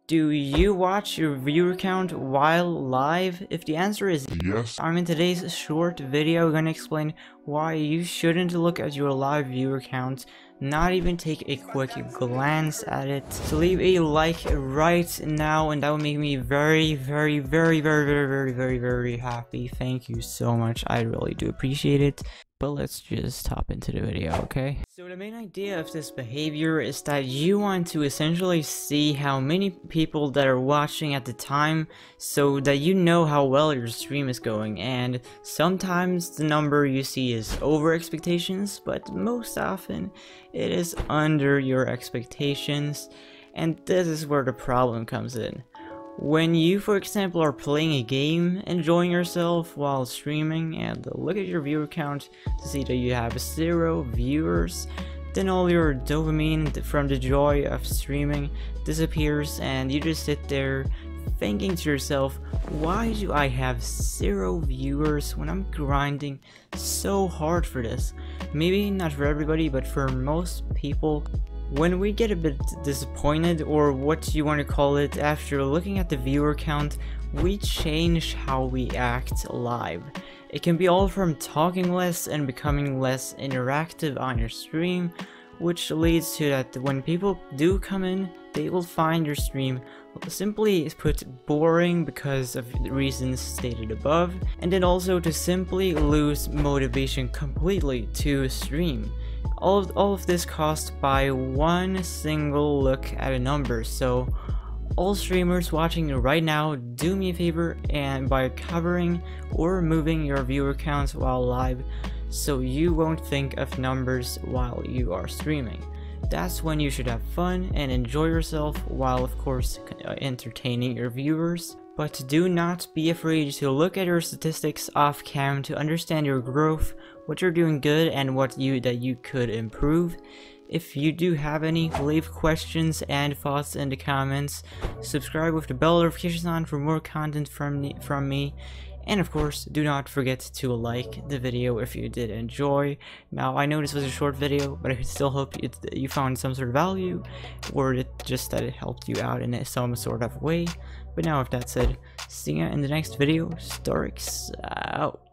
Do you watch your viewer count while live? If the answer is Yes. I'm in today's short video gonna explain why you shouldn't look at your live viewer count, not even take a quick glance at it. So leave a like right now and that would make me very happy. Thank you so much. I really do appreciate it. But let's just hop into the video, okay? So the main idea of this behavior is that you want to essentially see how many people that are watching at the time so that you know how well your stream is going, and sometimes the number you see is over expectations, but most often it is under your expectations, and this is where the problem comes in. When you, for example, are playing a game, enjoying yourself while streaming, and look at your viewer count to see that you have 0 viewers, then all your dopamine from the joy of streaming disappears and you just sit there thinking to yourself, why do I have 0 viewers when I'm grinding so hard for this? Maybe not for everybody, but for most people. When we get a bit disappointed, or what you want to call it, after looking at the viewer count, we change how we act live. It can be all from talking less and becoming less interactive on your stream, which leads to that when people do come in, they will find your stream simply put boring because of the reasons stated above, and then also to simply lose motivation completely to stream. All of this caused by one single look at a number. So all streamers watching right now, do me a favor and by covering or removing your viewer counts while live so you won't think of numbers while you are streaming. That's when you should have fun and enjoy yourself while of course entertaining your viewers. But do not be afraid to look at your statistics off cam to understand your growth, what you're doing good, and what you could improve. If you do have any, leave questions and thoughts in the comments. Subscribe with the bell notifications on for more content from me. And of course, do not forget to like the video if you did enjoy. Now, I know this was a short video, but I still hope you found some sort of value, or just that it helped you out in some sort of way. But now, with that said, see ya in the next video. Starix out.